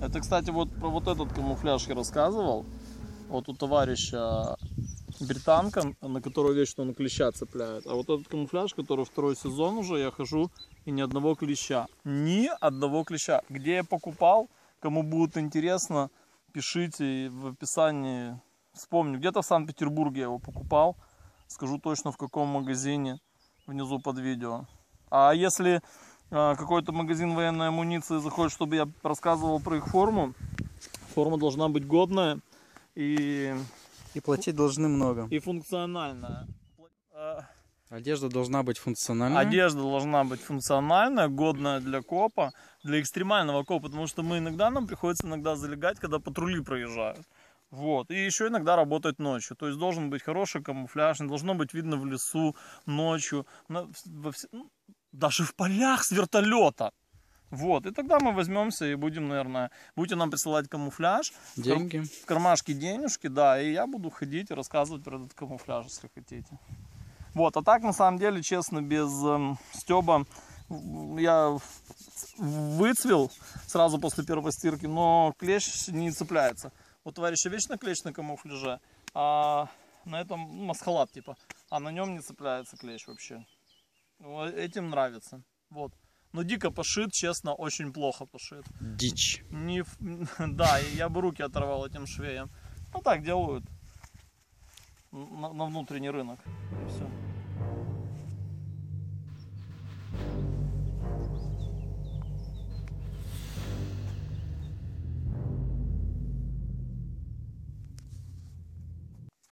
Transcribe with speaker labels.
Speaker 1: Это, кстати, вот про вот этот камуфляж я рассказывал. Вот у товарища британка, на которую вечно он клеща цепляет. А вот этот камуфляж, который второй сезон уже, я хожу, и ни одного клеща. Ни одного клеща. Где я покупал, кому будет интересно, пишите в описании. Вспомню, где-то в Санкт-Петербурге я его покупал. Скажу точно в каком магазине, внизу под видео. А если какой-то магазин военной амуниции захочет, чтобы я рассказывал про их форму, форма должна быть годная и
Speaker 2: платить должны много.
Speaker 1: И функциональная.
Speaker 2: Одежда должна быть функциональная.
Speaker 1: Одежда должна быть функциональная, годная для копа, для экстремального копа, потому что нам приходится иногда залегать, когда патрули проезжают. Вот. И еще иногда работать ночью. То есть должен быть хороший камуфляж, не должно быть видно в лесу ночью, даже в полях с вертолета. Вот, и тогда мы возьмемся и будем, наверное, будете нам присылать камуфляж,
Speaker 2: деньги,
Speaker 1: в кармашке денежки, да, и я буду ходить и рассказывать про этот камуфляж, если хотите. Вот, а так, на самом деле, честно, без стёба я выцвел сразу после первой стирки, но клещ не цепляется. Вот товарища вечно клещ на камуфляже, а на этом масхалат типа, а на нем не цепляется клещ вообще. Этим нравится, вот. Но дико пошит, честно, очень плохо пошит.
Speaker 2: Дичь.
Speaker 1: Да, я бы руки оторвал этим швеям. Ну так делают на внутренний рынок. И все.